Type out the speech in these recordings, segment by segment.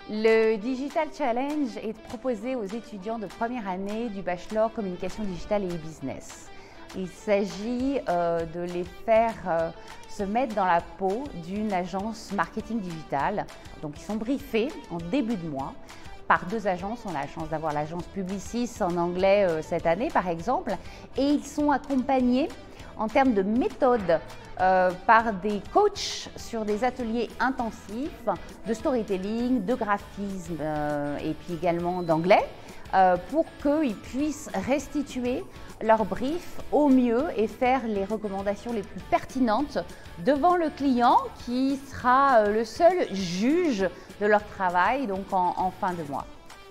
Le Digital Challenge est proposé aux étudiants de première année du bachelor communication digitale et e-business. Il s'agit de les faire se mettre dans la peau d'une agence marketing digital. Donc ils sont briefés en début de mois par deux agences. On a la chance d'avoir l'agence Publicis en anglais cette année par exemple, et ils sont accompagnés en termes de méthode par des coachs sur des ateliers intensifs de storytelling, de graphisme et puis également d'anglais pour qu'ils puissent restituer leur brief au mieux et faire les recommandations les plus pertinentes devant le client qui sera le seul juge de leur travail donc en fin de mois.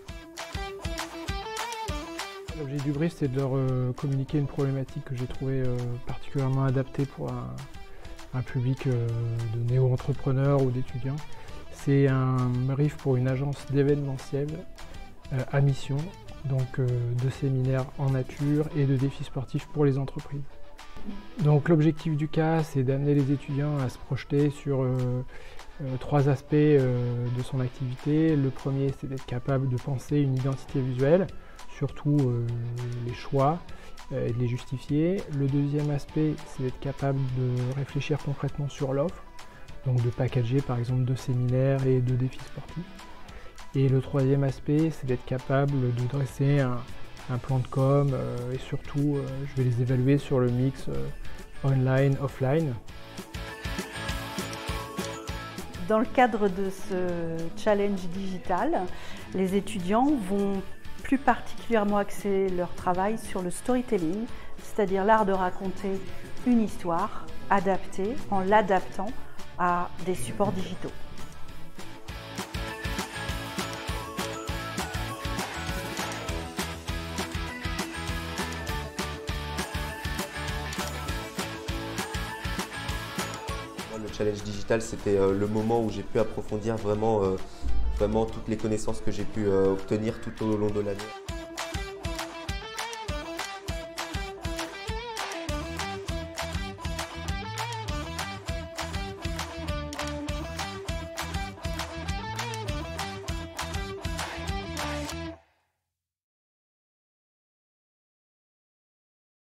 L'objet du brief, c'est de leur communiquer une problématique que j'ai trouvée particulièrement adaptée pour un public de néo-entrepreneurs ou d'étudiants. C'est un brief pour une agence d'événementiel à mission, donc de séminaires en nature et de défis sportifs pour les entreprises. Donc l'objectif du cas, c'est d'amener les étudiants à se projeter sur trois aspects de son activité. Le premier, c'est d'être capable de penser une identité visuelle, surtout les choix et de les justifier. Le deuxième aspect, c'est d'être capable de réfléchir concrètement sur l'offre, donc de packager par exemple 2 séminaires et 2 défis sportifs. Et le troisième aspect, c'est d'être capable de dresser un plan de com et surtout, je vais les évaluer sur le mix online-offline. Dans le cadre de ce challenge digital, les étudiants vont plus particulièrement axer leur travail sur le storytelling, c'est-à-dire l'art de raconter une histoire adaptée en l'adaptant à des supports digitaux. Le challenge digital, c'était le moment où j'ai pu approfondir vraiment toutes les connaissances que j'ai pu obtenir tout au long de l'année.